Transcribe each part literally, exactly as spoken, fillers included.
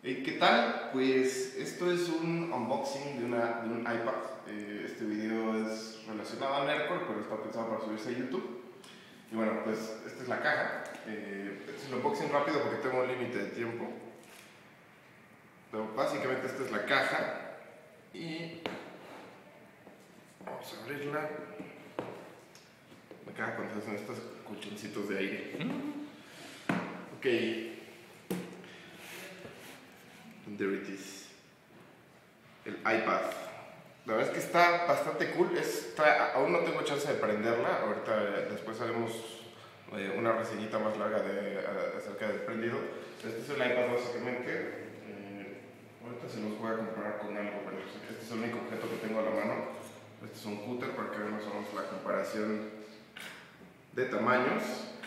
Hey, ¿qué tal? Pues esto es un unboxing de, una, de un iPad. Eh, este video es relacionado a Nerdcore, pero está pensado para subirse a YouTube. Y bueno, pues esta es la caja. Eh, es un unboxing rápido porque tengo un límite de tiempo. Pero básicamente esta es la caja. Y vamos a abrirla. Me caga cuando hacen estos colchoncitos de aire. Ok. There it is. El iPad. La verdad es que está bastante cool. Está, aún no tengo chance de prenderla. Ahorita después haremos eh, una reseñita más larga de, a, acerca del prendido. Este es el iPad básicamente. Eh, ahorita se los voy a comparar con algo, pero este es el único objeto que tengo a la mano. Este es un cúter para que veamos la comparación de tamaños.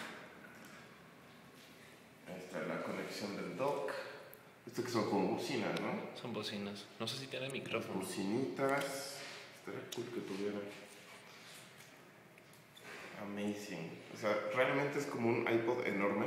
Ahí está la conexión del dock. Esto que son como bocinas, ¿no? Son bocinas. No sé si tiene micrófono. Bocinitas. Estaría cool que tuviera. Amazing. O sea, realmente es como un iPod enorme.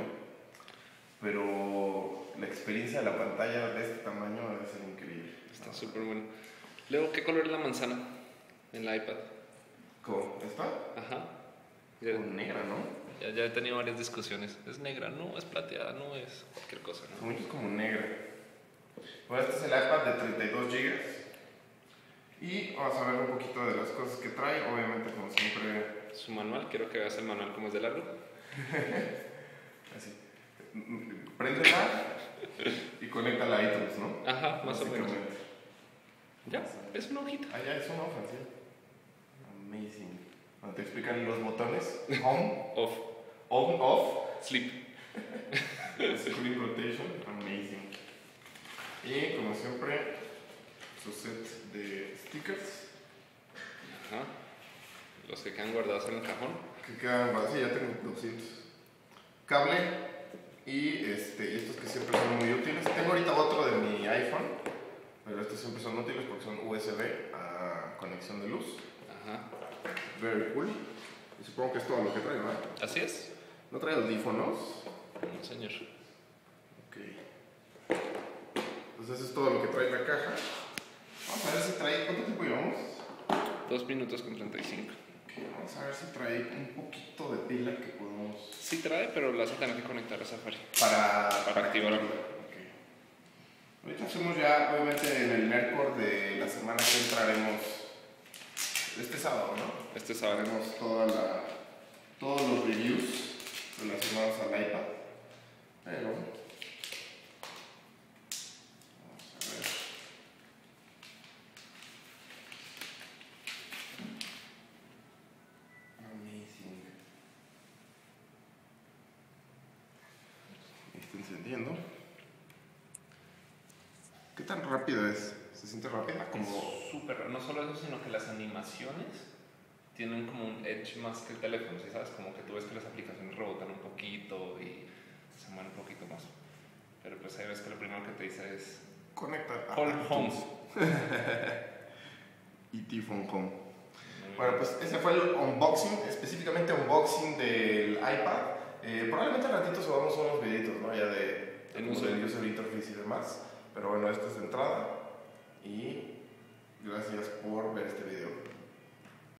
Pero la experiencia de la pantalla de este tamaño debe ser increíble. Está súper bueno. Luego, ¿qué color es la manzana en el iPad? ¿Cómo? ¿Esta? Ajá. Es como negra, ¿no? Ya, ya he tenido varias discusiones. ¿Es negra? No, es plateada, no es cualquier cosa, ¿no? Como es como negra. Bueno, este es el iPad de treinta y dos gigas. Y vamos a ver un poquito de las cosas que trae. Obviamente, como siempre. Su manual, quiero que veas el manual como es de largo. Así. Préndela y conéctala a iTunes, ¿no? Ajá, más o menos. Ya, es una hojita. Ah, ya, es una hoja, sí. Amazing. Cuando te explican los botones: Home, Off, On, Off, sleep. Screen Rotation. Amazing. Y como siempre, su set de stickers. Ajá. Los que quedan guardados en el cajón. Que quedan, sí, ya tengo doscientos. Cable y este, estos que siempre son muy útiles. Tengo ahorita otro de mi iPhone, pero estos siempre son útiles porque son U S B a conexión de luz. Ajá. Very cool. Y supongo que es todo lo que trae, ¿verdad? Así es. ¿No trae audífonos? No, señor. Ok. Entonces eso es todo lo que trae la caja. Vamos a ver si trae... ¿Cuánto tiempo llevamos? Dos minutos con treinta y cinco. Okay, vamos a ver si trae un poquito de pila que podemos... Sí trae, pero la vas a tener que conectar a Safari. Para, para, para activarlo. Okay. Ahorita hacemos ya, obviamente, en el Nerdcore de la semana que entraremos este sábado, ¿no? Este sábado. Haremos toda la, todos los reviews relacionados al iPad. Pero... encendiendo. ¿Qué tan rápido es? ¿Se siente rápida? Como súper, no solo eso, sino que las animaciones tienen como un edge más que el teléfono, ¿sí sabes? Como que tú ves que las aplicaciones rebotan un poquito y se mueven un poquito más. Pero pues ahí ves que lo primero que te dice es conecta a Call Home. E T Phone Home. Bueno, pues ese fue el unboxing, específicamente unboxing del iPad. Eh, probablemente al ratito subamos unos videitos, ¿no? Ya de, de uso del user interface y demás. Pero bueno, esto es de entrada. Y gracias por ver este video.